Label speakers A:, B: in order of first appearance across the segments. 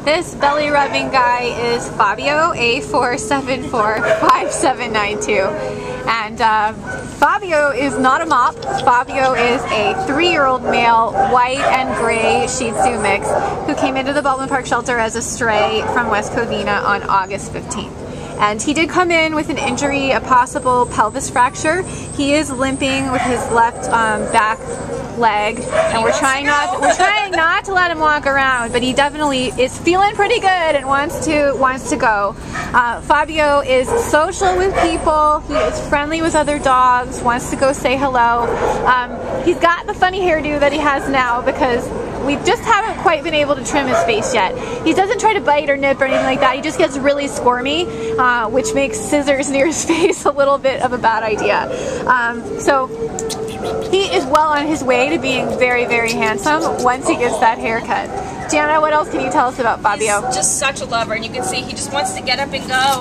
A: This belly rubbing guy is Fabio, A4745792. And Fabio is not a mop. Fabio is a 3-year-old male, white and gray Shih Tzu mix who came into the Baldwin Park shelter as a stray from West Covina on August 15th. And he did come in with an injury, a possible pelvis fracture. He is limping with his left back leg, and we're trying not to let him walk around, but he definitely is feeling pretty good and wants to go. Fabio is social with people. He is friendly with other dogs. Wants to go say hello. He's got the funny hairdo that he has now because we just haven't quite been able to trim his face yet. He doesn't try to bite or nip or anything like that. He just gets really squirmy, which makes scissors near his face a little bit of a bad idea. So he is well on his way to being very, very handsome once he gets that haircut. Gianna, what else can you tell us about Fabio?
B: He's just such a lover, and you can see he just wants to get up and go,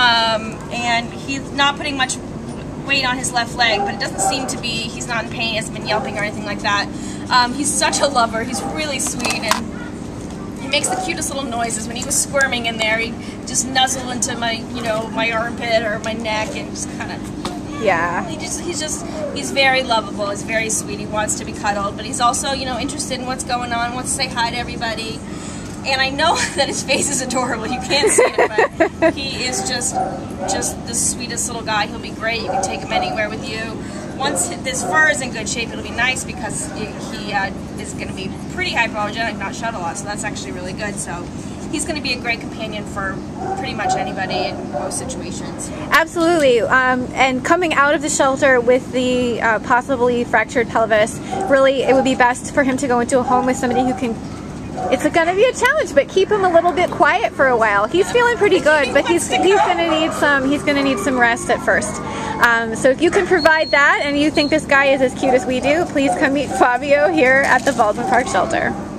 B: and he's not putting much weight on his left leg, but it doesn't seem to be, he's not in pain, he hasn't been yelping or anything like that. He's such a lover. He's really sweet, and he makes the cutest little noises. When he was squirming in there, he just nuzzled into my, my armpit or my neck and just kind of,
A: yeah.
B: He's very lovable. He's very sweet. He wants to be cuddled, but he's also, interested in what's going on, wants to say hi to everybody. And I know that his face is adorable. You can't see it, but he is just the sweetest little guy. He'll be great. You can take him anywhere with you. Once this fur is in good shape, it'll be nice because he is going to be pretty hypoallergenic, not shed a lot, so that's actually really good. So he's going to be a great companion for pretty much anybody in most situations. Absolutely.
A: And coming out of the shelter with the possibly fractured pelvis, really it would be best for him to go into a home with somebody who can. It's going to be a challenge, but keep him a little bit quiet for a while. He's feeling pretty good, but he's going to need some rest at first. So if you can provide that and you think this guy is as cute as we do, please come meet Fabio here at the Baldwin Park shelter.